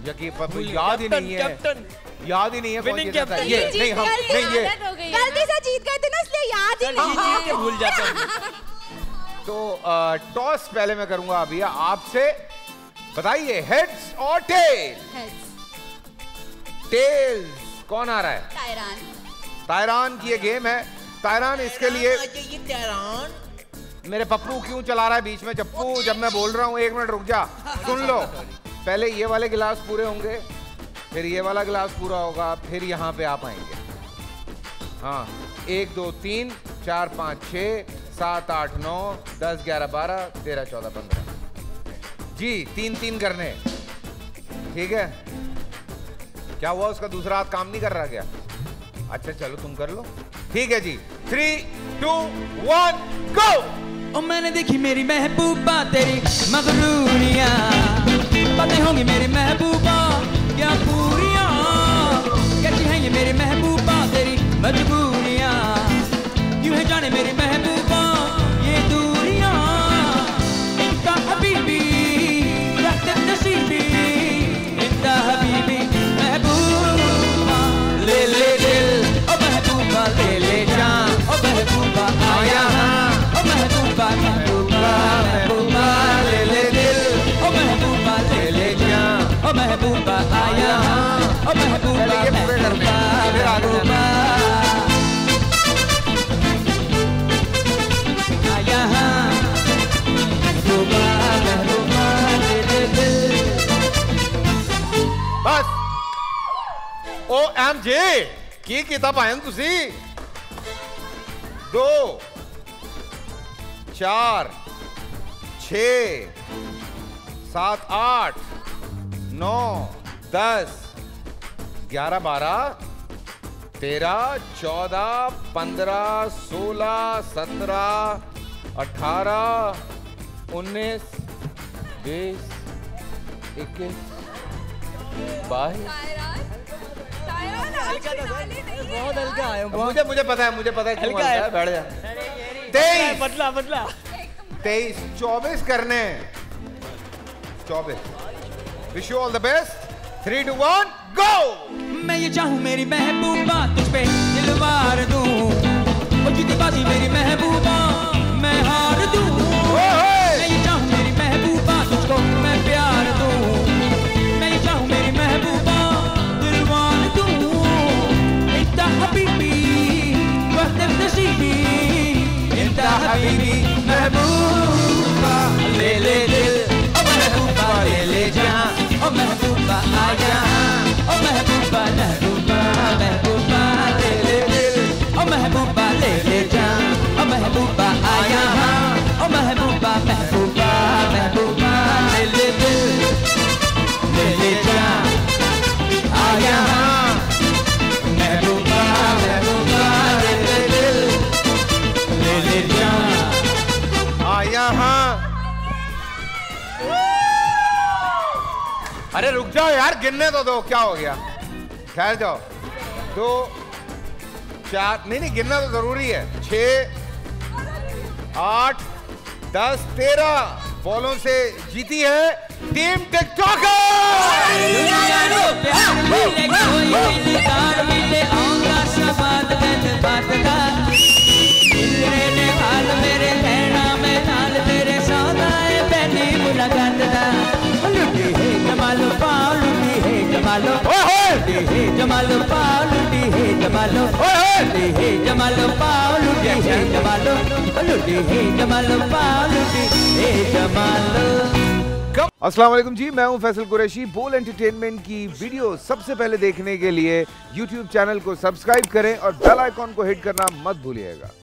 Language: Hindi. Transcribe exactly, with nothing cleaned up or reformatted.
यकीन याद ही नहीं है, याद ही नहीं है कौन जीता था। ये नहीं हम नहीं ये गलती से जीत गए थे ना इसलिए याद ही नहीं है, भूल जाता हूं। तो टॉस पहले मैं करूंगा अभी आपसे, बताइए हेड्स और टेल। टेल्स कौन आ रहा है? तायरान। तायरान की ये गेम है। तायरान इसके लिए मेरे पप्पू क्यों चला रहा है बीच में चप्पू? जब मैं बोल रहा हूँ एक मिनट रुक जा, सुन लो। पहले ये वाले गिलास पूरे होंगे, फिर ये वाला गिलास पूरा होगा, फिर यहाँ पे आप आएंगे। हाँ, एक दो तीन चार पाँच छः सात आठ नौ दस ग्यारह बारह तेरह चौदह पंद्रह जी, तीन तीन करने, ठीक है? क्या हुआ, उसका दूसरा हाथ काम नहीं कर रहा क्या? अच्छा चलो तुम कर लो, ठीक है जी। Three two one go. ओ मैंने देखी मेरी महबूबा तेरी मगरूरियां, बातें होंगी मेरी महबूबा क्या पूरियां, कैसी हैं ये मेरी महबूबा तेरी मजबूरियां, क्यों है जाने मेरी महबूबा ये दूरियां, इनका हबीबी रहते नसीबी, इनका हबीबी महबूबा ले ले दिल, ओ महबूबा ले ले जान, ओ महबूबा आया ओ महबूबा महबूबा महबूबा ले ले दिल, ओ महबूबा ले ले जान, ओ महबूबा आया ओ महबूबा महबूबा महबूबा आया महबूबा महबूबा ले ले दिल। बस ओ एम जे की किताब आए तुसी दो चार छ सात आठ नौ दस ग्यारह बारह तेरह चौदह पंद्रह सोलह सत्रह अठारह उन्नीस बीस इक्कीस बाईस। बहुत हल्का है, मुझे मुझे पता है मुझे पता है क्यों हल्का है, बैठ जा। तेईस बदला बदला तेईस चौबीस करने, चौबीस। Wish you all the best. Three two one go. मैं ये चाहूँ मेरी महबूबा तुझ पे दिलवार दूं, ओ जीती बाजी मेरी महबूबा मैं हार दूं, मैं ये चाहूँ मेरी महबूबा तुझको मैं प्यार दूं, मैं ये चाहूँ मेरी महबूबा दिलवार दूं, इंता हबीबी वक्त नसीबी, इंता हबीबी महबूबा ले ले दिल, ओ महबूबा ले ले जान, ओ महबूबा आया ओ महबूबा महबूबा महबूबा ले ले दिल, ओ महबूबा ले ले जान, ओ महबूबा आया ओ महबूबा महबूबा महबूबा ले ले दिल, ले ले जान आया महबूबा महबूबा ले ले दिल, ले ले जान आया। अरे रुक जाओ यार, गिनने तो दो, क्या हो गया? ठहर जाओ। दो चार नहीं नहीं गिनना तो जरूरी है। छः आठ दस तेरह बॉलों से जीती है टीम टिकटॉकर। जमालो हे जमालो पालुटी हे जमालो हे जमालो पालुटी हे जमालो लुटी हे जमालो पालुटी हे जमालो। अस्सलाम वालेकुम जी, मैं हूं फैसल कुरैशी। बोल एंटरटेनमेंट की वीडियो सबसे पहले देखने के लिए यूट्यूब चैनल को सब्सक्राइब करें और बेल आइकॉन को हिट करना मत भूलिएगा।